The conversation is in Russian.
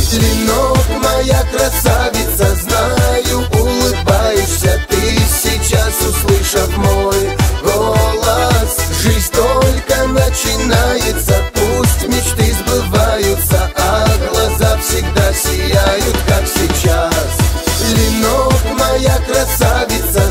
Ленок, моя красавица, знаю, улыбаешься ты сейчас, услышав мой голос. Жизнь только начинается, пусть мечты сбываются, а глаза всегда сияют, как сейчас. Ленок, моя красавица,